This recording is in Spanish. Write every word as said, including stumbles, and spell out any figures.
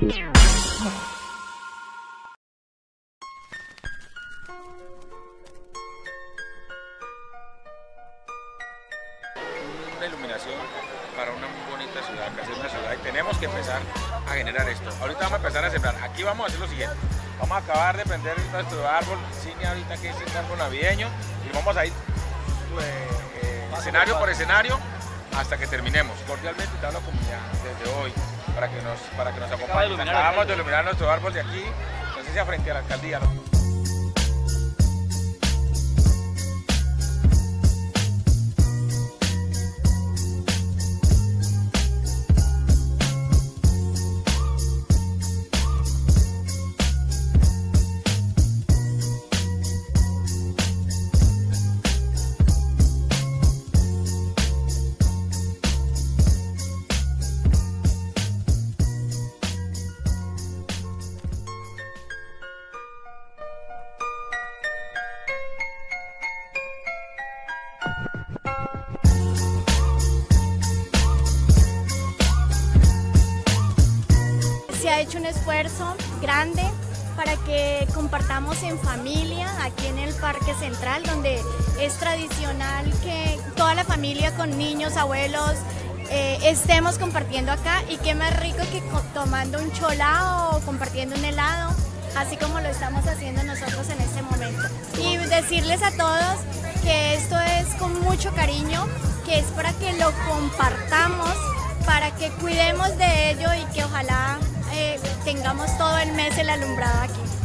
Una iluminación para una muy bonita ciudad, que es una ciudad, y tenemos que empezar a generar esto. Ahorita vamos a empezar a sembrar. Aquí vamos a hacer lo siguiente: vamos a acabar de prender nuestro árbol insignia ahorita, que es el árbol navideño, y vamos a ir eh, eh, escenario por escenario hasta que terminemos. Cordialmente te hablo, comunidad, desde hoy, para que nos, para que nos acompañen. Acabamos de iluminar nuestro árbol de aquí, no sé si frente a la alcaldía, ¿no? Se ha hecho un esfuerzo grande para que compartamos en familia aquí en el Parque Central, donde es tradicional que toda la familia con niños, abuelos, eh, estemos compartiendo acá, y qué más rico que tomando un cholao o compartiendo un helado, así como lo estamos haciendo nosotros en este momento. Y decirles a todos que esto es con mucho cariño, que es para que lo compartamos, para que cuidemos de ello y que ojalá Eh, tengamos todo el mes el alumbrado aquí.